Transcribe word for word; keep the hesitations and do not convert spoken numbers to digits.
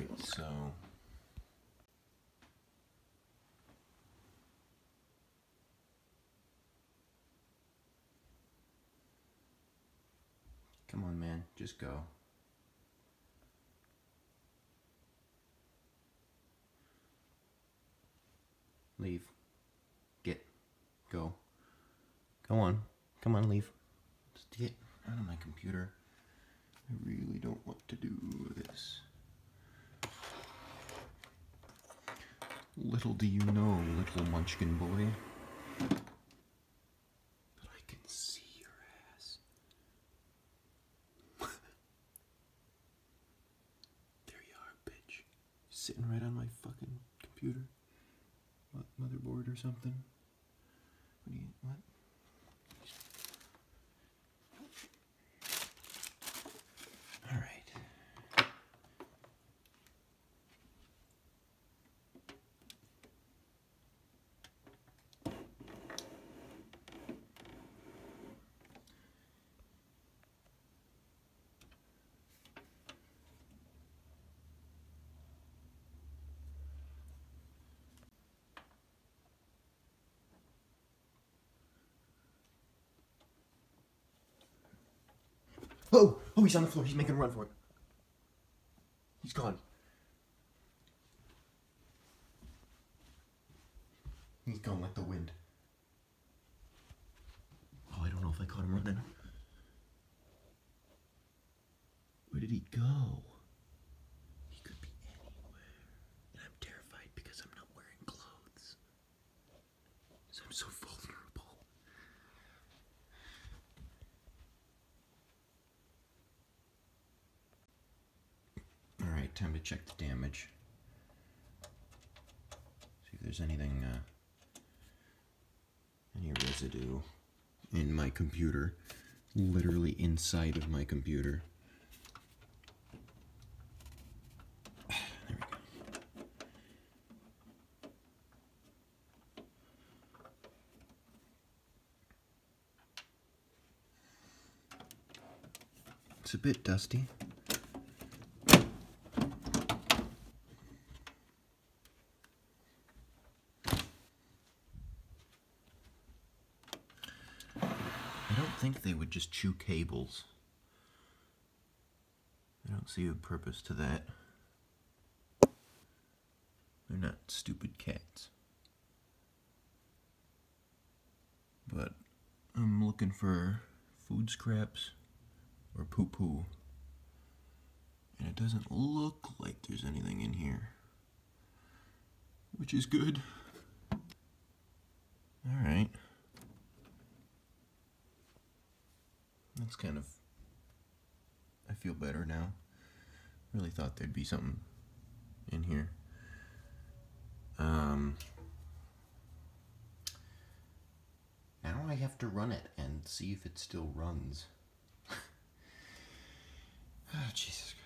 Alright, so... Come on, man, just go. Leave. Get. Go. Go on. Come on, leave. Just get out of my computer. I really don't want to do this. Little do you know, little munchkin boy, that I can see your ass. There you are, bitch. Sitting right on my fucking computer. What, motherboard or something? What do you, what? Alright. Oh! Oh, he's on the floor. He's making a run for it. He's gone. He's gone like the wind. Oh, I don't know if I caught him running. Where did he go? He could be anywhere. And I'm terrified because I'm not wearing clothes. So I'm so vulnerable. Alright, time to check the damage. See if there's anything, uh, any residue in my computer. Literally inside of my computer. There we go. It's a bit dusty. I don't think they would just chew cables. I don't see a purpose to that. They're not stupid cats. But I'm looking for food scraps or poo-poo. And it doesn't look like there's anything in here, which is good. Alright. That's kind of, I feel better now. Really thought there'd be something in here. Um, now I have to run it and see if it still runs. Oh, Jesus Christ.